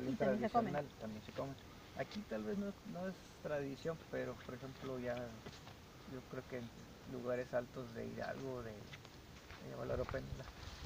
capulín tradicional también se come. Aquí tal vez no es tradición, pero por ejemplo ya yo creo que en lugares altos de Hidalgo, de Valoropenla,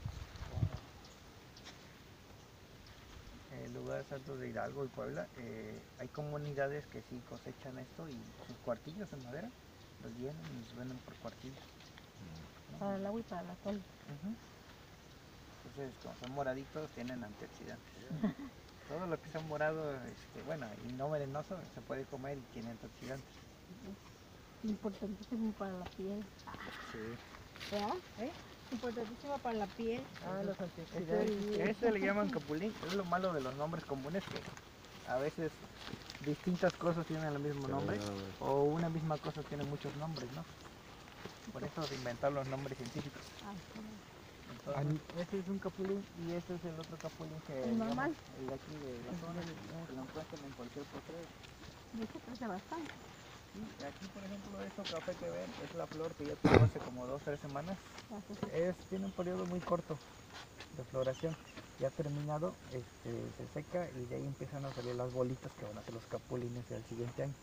lugares altos de Hidalgo y Puebla, hay comunidades que sí cosechan esto y sus cuartillos de madera los llenan y los venden por cuartillos. Para el agua y para la tole. Entonces, como son moraditos, tienen antioxidantes. Todo lo que sea morado, bueno, y no venenoso, se puede comer y tiene antioxidantes. Importantísimo para la piel. Sí. ¿Verdad? Importantísimo para la piel. Los antioxidantes. Este le llaman capulín. Es lo malo de los nombres comunes, que a veces distintas cosas tienen el mismo nombre, o una misma cosa tiene muchos nombres, ¿no? Por eso de inventar los nombres científicos. Entonces, este es un capulín y este es el otro capulín que ¿El normal? El de aquí de la zona, que lo encuentran en cualquier potrero. Y este crece bastante. Sí, aquí por ejemplo esto café que ven es la flor que ya tuvo hace como 2 o 3 semanas. Tiene un periodo muy corto de floración. Ya terminado, se seca y de ahí empiezan a salir las bolitas que van a ser los capulines del siguiente año.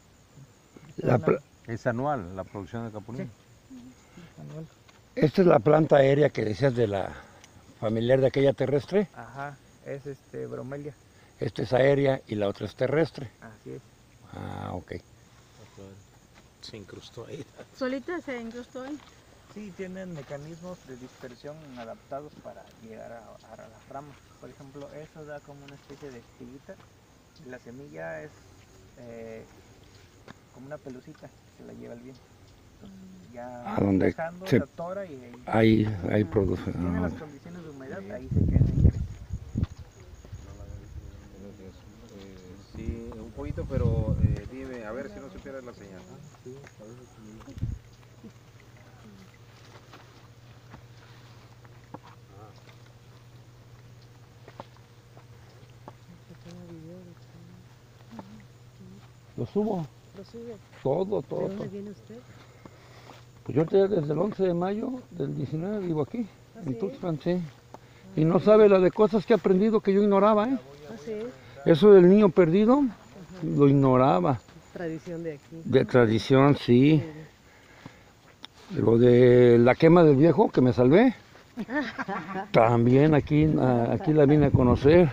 Es anual la producción de capulín. Sí, anual. Esta es la planta aérea que decías de la familiar de aquella terrestre. Ajá, es bromelia. Esta es aérea y la otra es terrestre. Así es. Ah, ok. Se incrustó ahí. Solita se incrustó ahí. Sí, tienen mecanismos de dispersión adaptados para llegar a las ramas. Por ejemplo, eso da como una especie de espiguita. La semilla es como una pelucita, se la lleva el viento. Entonces, ya donde dejando, se atora y ahí produce. tiene las condiciones de humedad, ahí se queda y crece. Sí, un poquito, pero dime, a ver si no se pierde la señal. Sí, Lo subo. Lo sube. Todo. ¿De dónde viene usted? Pues yo desde el 11 de mayo del 19 vivo aquí, en ¿sí? Tuxpan, sí. Y no sabe la de cosas que he aprendido que yo ignoraba, ¿eh? Así es. Eso del niño perdido, lo ignoraba. Tradición de aquí. De tradición, sí. Lo de la quema del viejo, que me salvé, también aquí la vine a conocer.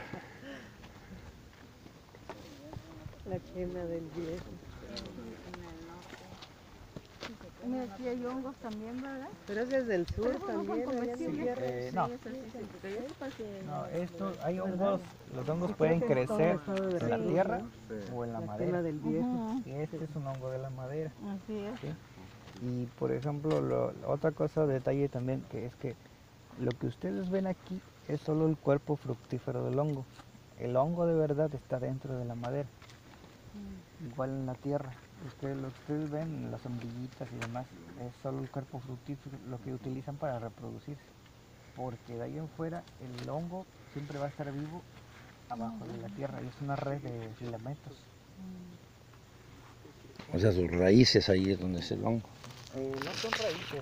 La quema del viejo. Mira, aquí hay hongos también, ¿verdad? Pero ese es del sur también, allá de tierra. No, hay hongos, los hongos pueden crecer en la tierra o en la madera. Del viejo. Y este es un hongo de la madera. Así es. ¿Sí? Y por ejemplo, otra cosa, detalle también, que es que lo que ustedes ven aquí es solo el cuerpo fructífero del hongo. El hongo de verdad está dentro de la madera, igual en la tierra. Lo que ustedes ven, las sombrillitas y demás, es solo el cuerpo fructífero, lo que utilizan para reproducirse. Porque de ahí en fuera el hongo siempre va a estar vivo abajo de la tierra y es una red de filamentos. O sea, sus raíces ahí es donde es el hongo. No son raíces,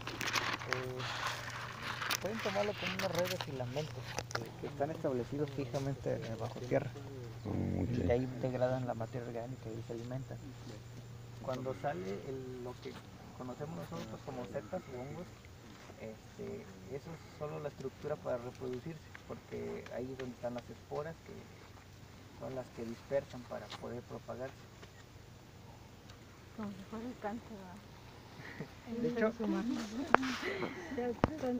pueden tomarlo como una red de filamentos que están establecidos fijamente bajo tierra. Y de ahí degradan la materia orgánica y se alimentan. Cuando sale lo que conocemos nosotros como setas o hongos, eso es solo la estructura para reproducirse, porque ahí es donde están las esporas, que son las que dispersan para poder propagarse. Como si fuera el cáncer, ¿verdad? De hecho,